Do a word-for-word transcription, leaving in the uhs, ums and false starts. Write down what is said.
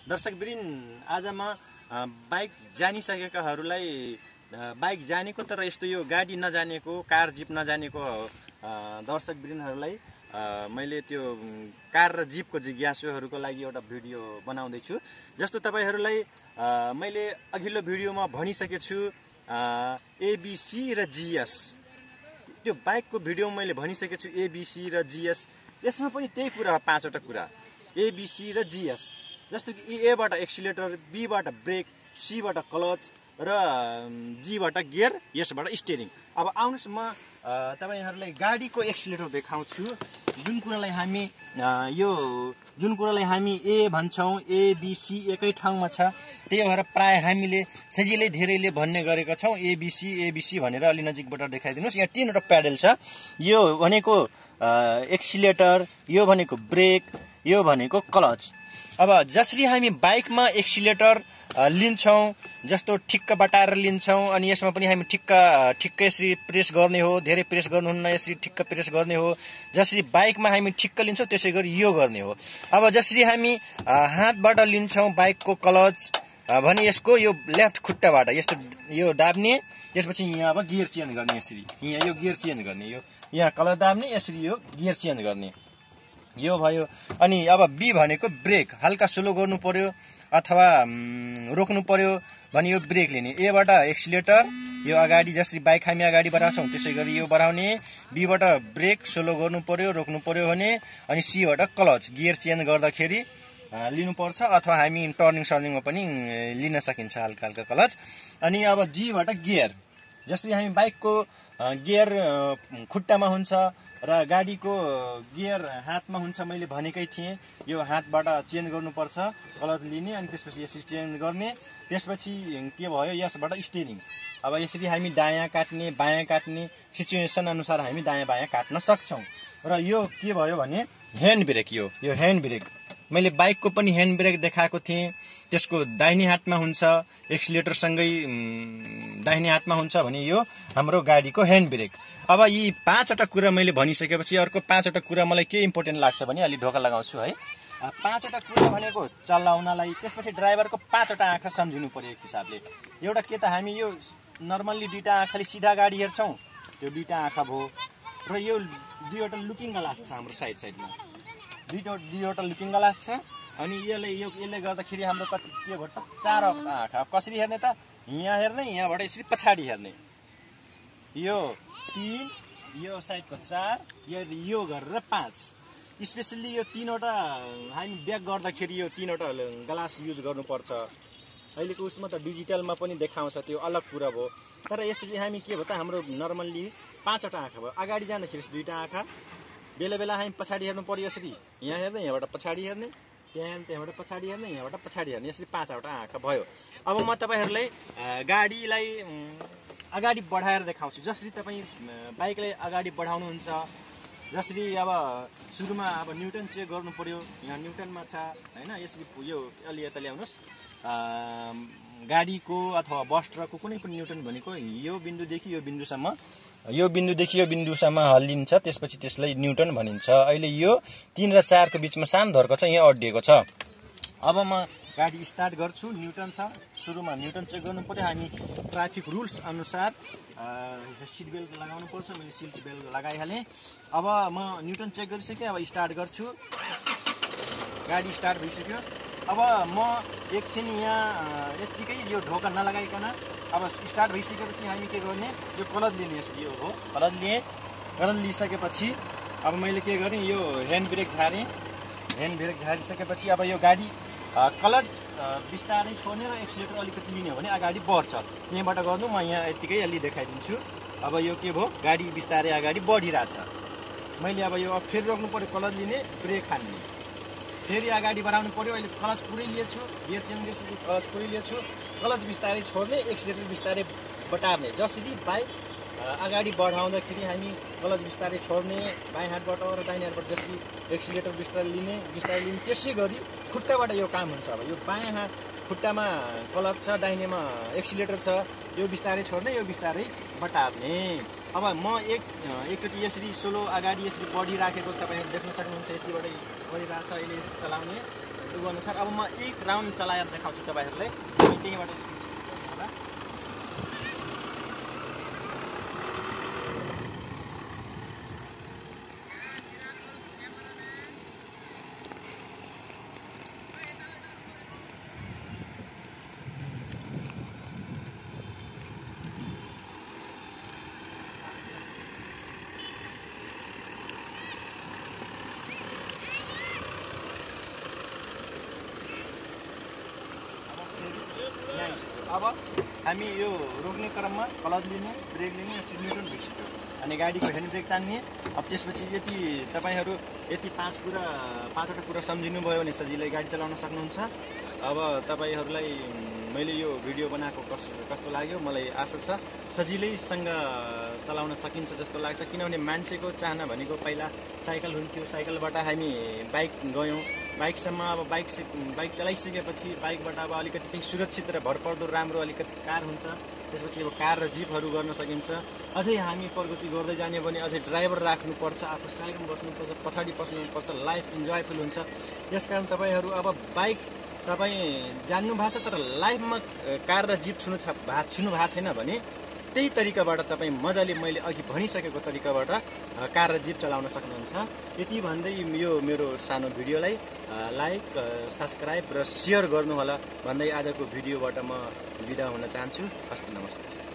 दर्शकवृन्द, आज म bike जानिसकेकाहरूलाई bike जानेको तर यस्तो यो गाडी नजानेको, कार जिप नजानेको दर्शकवृन्दहरूलाई मैले त्यो कार र जिपको जिज्ञासुहरूको लागि एउटा भिडियो बनाउँदै छु। जस्तो तपाईहरूलाई मैले अघिल्लो भिडियोमा भनिसकेको छु एबीसी र जीएस। त्यो बाइकको भिडियोमा मैले भनिसकेको छु एबीसी र जीएस। यसमा पनि त्यही कुरा, पाँचवटा कुरा एबीसी र जीएस। जस्तो कि एबाट एक्सिलेटर, बीबाट ब्रेक, सीबाट क्लच र जीबाट गियर, यसबाट स्टियरिङ। अब आउनुहोस् म तपाईहरुलाई गाडीको एक्सिलेटर देखाउँछु। जुन कुरालाई हामी यो जुन कुरालाई हामी ए भन्छौं, ए बी सी एकै ठाउँमा छ, त्यही भएर प्राय हामीले सजिलै धेरैले भन्ने गरेका छौं एबीसी एबीसी भनेर। अलि नजिकबाट देखाइदिनुस्। यहाँ तीनवटा प्याडल छ। यो भनेको एक्सिलेटर, यो भनेको ब्रेक, यो भनेको क्लच। अब जसरी हामी बाइकमा एक्सिलेटर लिन्छौं, जस्तो ठिक्क बटाएर लिन्छौं, अनि यसमा पनि हामी ठिक्क ठिक्क यसरी प्रेस गर्ने हो, धेरै प्रेस गर्नुहुन्न, यसरी ठिक्क प्रेस गर्ने हो। जसरी बाइकमा हामी ठिक्क लिन्छौं त्यसै गरी यो गर्ने हो। अब जसरी हामी हातबाट लिन्छौं बाइकको क्लच भने यसको यो लेफ्ट खुट्टाबाट यस्तो यो दाब्ने, त्यसपछि यहाँ अब गियर चेन्ज गर्ने, यसरी यहाँ यो गियर चेन्ज गर्ने, यो यहाँ क्लच दाब्ने, यसरी यो गियर चेन्ज गर्ने, यो भयो। अनि अब बी भनेको ब्रेक, हल्का स्लो गर्नु पर्यो अथवा रोक्नु पर्यो भने यो ब्रेक लिने। एबाट एक्सिलेटर, यो अगाडि जसरी बाइक हामी अगाडि बढाउँछौं त्यसै गरी यो बढाउने। बीबाट ब्रेक, स्लो गर्नु पर्यो, रोक्नु पर्यो भने। अनि सीबाट क्लच, गियर चेन्ज गर्दाखेरि लिनुपर्छ अथवा हामी टर्निङ सर्निङमा पनि लिन सकिन्छ हल्का हल्का क्लच। अनि अब जीबाट गियर, जसरी हामी बाइकको गियर खुट्टामा हुन्छ र गाडीको गियर हातमा हुन्छ, मैले भनेकै थिएँ यो हातबाट चेन्ज गर्नुपर्छ, क्लच लिने अनि त्यसपछि यसरी चेन्ज गर्ने। त्यसपछि के भयो, यसबाट स्टियरिङ। अब यसरी हामी दायाँ काट्ने, बायाँ काट्ने, सिचुएसन अनुसार हामी दायाँ बायाँ काट्न सक्छौं। र यो के भयो भने ह्यान्ड ब्रेक। यो यो ह्यान्ड ब्रेक मैले बाइकको पनि ह्यान्ड ब्रेक देखाएको थिएँ। त्यसको दाहिने हातमा हुन्छ, एक्सिलेटर सँगै दाहिने हातमा हुन्छ भने यो हाम्रो गाडीको ह्यान्ड ब्रेक। अब यी पाँचवटा कुरा मैले भनिसकेपछि अर्को पाँचवटा कुरा मलाई के इम्पोर्टेन्ट लाग्छ भने अलि ढोका लगाउँछु है। पाँचवटा कुरा भनेको चलाउनलाई, त्यसपछि ड्राइभरको पाँचवटा आँखा सम्झिनु पर्यो एक हिसाबले। एउटा के त हामी यो नर्मल्ली दुईटा आँखाले सिधा गाडी हेर्छौं, त्यो दुईटा आँखा भयो। र यो दुईवटा लुकिङ ग्लास छ हाम्रो साइड साइडमा, दुईवटा दुईवटा लुकिङ ग्लास छ। अनि यसले यो यसले गर्दाखेरि हाम्रो कति के भयो त चारवटा आँखा। कसरी हेर्ने त, यहाँ हेर्ने, यहाँबाट यसरी पछाडि हेर्ने, यो तीन, यो साइडको चार, यो यो गरेर पाँच। स्पेसल्ली यो तीनवटा हामी ब्याक गर्दाखेरि यो तीनवटा ग्लास युज गर्नुपर्छ। अहिलेको उसमा त डिजिटलमा पनि देखाउँछ, त्यो अलग कुरा भयो। तर यसरी हामी के भयो त हाम्रो नर्मल्ली पाँचवटा आँखा भयो। अगाडि जाँदाखेरि दुईटा आँखा, बेला बेला हामी पछाडि हेर्नु पर्यो, यसरी यहाँ हेर्ने, यहाँबाट पछाडि हेर्ने, त्यहाँ त्यहाँबाट पछाडि हेर्ने, यहाँबाट पछाडि हेर्ने, यसरी पाँचवटा आँखा भयो। अब म तपाईहरूलाई गाडीलाई अगाडि बढाएर देखाउँछु। जसरी तपाईँ बाइकलाई अगाडि बढाउनुहुन्छ, जसरी अब सुरुमा अब न्युटन चेक गर्नु पर्यो, यहाँ न्युटनमा छ हैन। यसरी यो अलि यता ल्याउनुहोस्। गाडीको अथवा बस ट्रकको कुनै पनि न्युटन भनेको यो बिन्दुदेखि यो बिन्दुसम्म, यो बिन्दुदेखि यो बिन्दुसम्म हल्लिन्छ, त्यसपछि त्यसलाई न्युटन भनिन्छ। अहिले यो तीन र चारको बिचमा सानो धर्को छ, यहाँ अड्डिएको छ। अब म गाडी स्टार्ट गर्छु। न्युटन छ, सुरुमा न्युटन चेक गर्नु पर्यो। हामी ट्राफिक रुल्स अनुसार सिट बेल्ट लगाउनु पर्छ, मैले सिट बेल्ट लगाइहालेँ। अब म न्युटन चेक गरिसकेँ, अब स्टार्ट गर्छु। गाडी स्टार्ट भइसक्यो। अब म एकछिन यहाँ यत्तिकै यो ढोका नलगाइकन अब स्टार्ट भइसकेपछि हामी के गर्ने, यो क्लच लिने, यसरी यो हो क्लच लिएँ। क्लच लिइसकेपछि अब मैले के गरेँ, यो ह्यान्ड ब्रेक झारेँ। ह्यान्ड ब्रेक झारिसकेपछि अब यो गाडी क्लच बिस्तारै छोड्ने र एक्सिलेटर अलिकति लिने हो भने अगाडि बढ्छ। यहाँबाट गर्नु, म यहाँ यत्तिकै अलि देखाइदिन्छु। अब यो के भयो, गाडी बिस्तारै अगाडि बढिरहेछ। मैले अब यो फेरि रोक्नु पर्यो, क्लच लिने, ब्रेक हान्ने, फेरि अगाडि बढाउनु पर्यो। अहिले क्लच पुरै लिएछु, गियर चेन्ज गरिसकेँ, क्लच पुरै लिएछु। क्लच बिस्तारै छोड्ने, एक्सिलेटर बिस्तारै बटार्ने। जसरी बाइक अगाडि बढाउँदाखेरि हामी क्लच बिस्तारै छोड्ने बायाँ हातबाट र दाहिने हातबाट, जसरी एक्सिलेटर बिस्तारै लिने बिस्तारै लिने, त्यसै गरी खुट्टाबाट यो काम हुन्छ। अब यो बायाँ हात खुट्टामा क्लच छ, दाहिनेमा एक्सिलेटर छ, यो बिस्तारै छोड्ने, यो बिस्तारै बटार्ने। अब म एक एकचोटि यसरी सोलो अगाडि यसरी बढिराखेको तपाईँहरू देख्न सक्नुहुन्छ। यतिबाट बढिरहेछ, अहिले चलाउने, उ अनुसार अब म एक राउन्ड चलाएर देखाउँछु तपाईहरुलाई। त्यहीबाट अब हामी यो रोक्ने क्रममा क्लच लिने, ब्रेक लिने, सिग्नेचर भिडिसक्यो अनि गाडीको ह्यान्ड ब्रेक तान्ने। अब त्यसपछि यति तपाईहरु यति पाँच कुरा पाँचवटा कुरा सम्झिनु भयो भने सजिलै गाडी चलाउन सक्नुहुन्छ। अब तपाईहरुलाई मैले यो भिडियो बनाएको कस्तो लाग्यो मलाई आशा छ सजिलैसँग चलाउन सकिन्छ जस्तो लाग्छ। किनभने मान्छेको चाहना भनेको पहिला साइकल हुन्थ्यो, साइकलबाट हामी बाइक गयौं, बाइकसम्म अब बाइक बाइक चलाइसकेपछि बाइकबाट अब अलिकति केही सुरक्षित र भरपर्दो राम्रो अलिकति कार हुन्छ। त्यसपछि अब कार र जिपहरू गर्न सकिन्छ। अझै हामी प्रगति गर्दै जाने भने अझै ड्राइभर राख्नुपर्छ, आफू साइडमा बस्नुपर्छ, पछाडि बस्नुपर्छ, लाइफ इन्जोयफुल हुन्छ। त्यसकारण तपाईहरु अब बाइक तपाई जान्नु भएको छ तर लाइफमा कार र जिप छुनु छ भा छुनु भएको छैन भने त्यही तरिकाबाट तपाई मजाले मैले अघि भनिसकेको तरिकाबाट कार र जिप चलाउन सक्नुहुन्छ। यति भन्दै यो मेरो सानो भिडियोलाई लाइक, सब्स्क्राइब र शेयर गर्नु होला भन्दै आजको भिडियोबाट म बिदा हुन चाहन्छु। हस्त नमस्कार।